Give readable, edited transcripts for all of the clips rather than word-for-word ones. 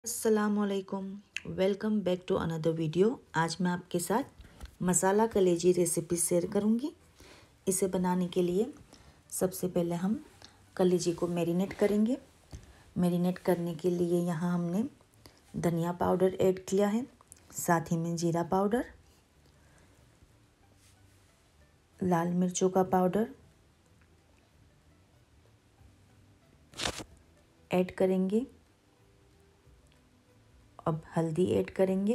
अस्सलामुअलैकुम, welcome back to another video. आज मैं आपके साथ मसाला कलेजी रेसिपी शेयर करूंगी। इसे बनाने के लिए सबसे पहले हम कलेजी को मैरिनेट करेंगे। मैरिनेट करने के लिए यहाँ हमने धनिया पाउडर ऐड किया है, साथ ही में जीरा पाउडर, लाल मिर्चों का पाउडर ऐड करेंगे। अब हल्दी ऐड करेंगे।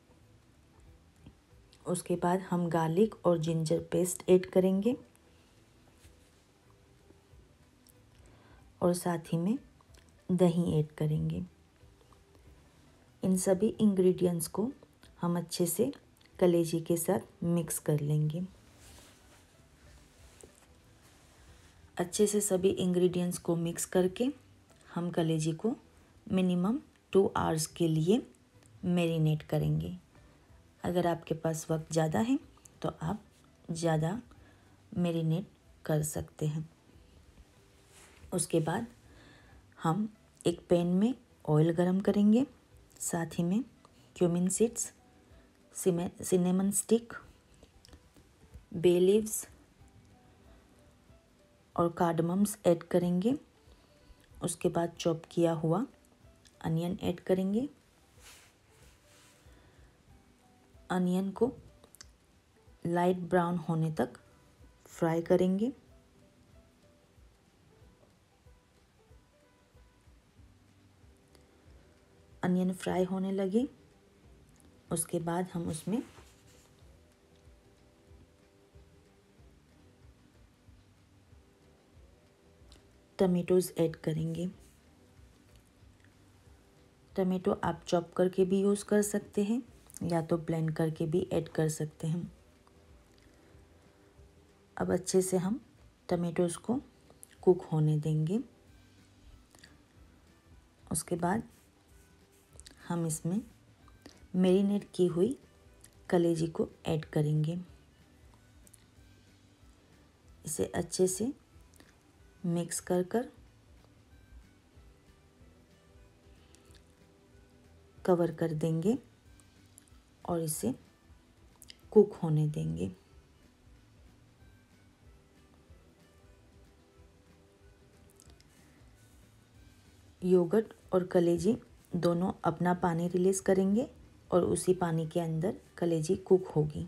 उसके बाद हम गार्लिक और जिंजर पेस्ट ऐड करेंगे और साथ ही में दही ऐड करेंगे। इन सभी इंग्रेडिएंट्स को हम अच्छे से कलेजी के साथ मिक्स कर लेंगे। अच्छे से सभी इंग्रेडिएंट्स को मिक्स करके हम कलेजी को मिनिमम 2 आवर्स के लिए मैरिनेट करेंगे। अगर आपके पास वक्त ज़्यादा है तो आप ज़्यादा मैरिनेट कर सकते हैं। उसके बाद हम एक पैन में ऑयल गरम करेंगे, साथ ही में cumin seeds, cinnamon stick, bay leaves और कार्डमम्स ऐड करेंगे। उसके बाद चॉप किया हुआ अनियन ऐड करेंगे। अनियन को लाइट ब्राउन होने तक फ्राई करेंगे। अनियन फ्राई होने लगे उसके बाद हम उसमें टमेटोज़ ऐड करेंगे। टमेटो आप चॉप करके भी यूज़ कर सकते हैं या तो ब्लेंड करके भी ऐड कर सकते हैं। अब अच्छे से हम टमेटोज़ को कुक होने देंगे। उसके बाद हम इसमें मैरिनेट की हुई कलेजी को ऐड करेंगे। इसे अच्छे से मिक्स कर कवर कर देंगे और इसे कुक होने देंगे। योगर्ट और कलेजी दोनों अपना पानी रिलीज़ करेंगे और उसी पानी के अंदर कलेजी कुक होगी।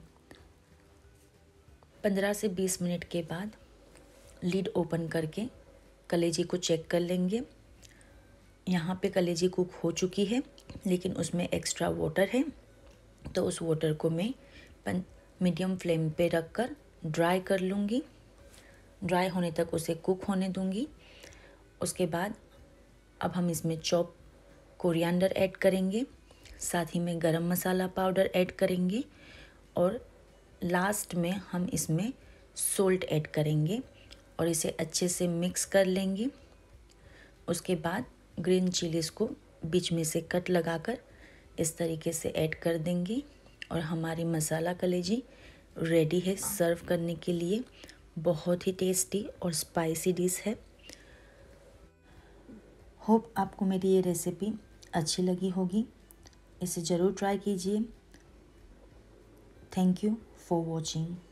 15 से 20 मिनट के बाद लीड ओपन करके कलेजी को चेक कर लेंगे। यहाँ पे कलेजी कुक हो चुकी है, लेकिन उसमें एक्स्ट्रा वाटर है, तो उस वाटर को मैं मीडियम फ्लेम पे रखकर ड्राई कर लूँगी। ड्राई होने तक उसे कुक होने दूँगी। उसके बाद अब हम इसमें चॉप कोरिएंडर ऐड करेंगे, साथ ही में गरम मसाला पाउडर ऐड करेंगे और लास्ट में हम इसमें सोल्ट ऐड करेंगे और इसे अच्छे से मिक्स कर लेंगे। उसके बाद ग्रीन चिलीज़ को बीच में से कट लगाकर इस तरीके से ऐड कर देंगे और हमारी मसाला कलेजी रेडी है सर्व करने के लिए। बहुत ही टेस्टी और स्पाइसी डिश है। होप आपको मेरी ये रेसिपी अच्छी लगी होगी। इसे ज़रूर ट्राई कीजिए। Thank you for watching.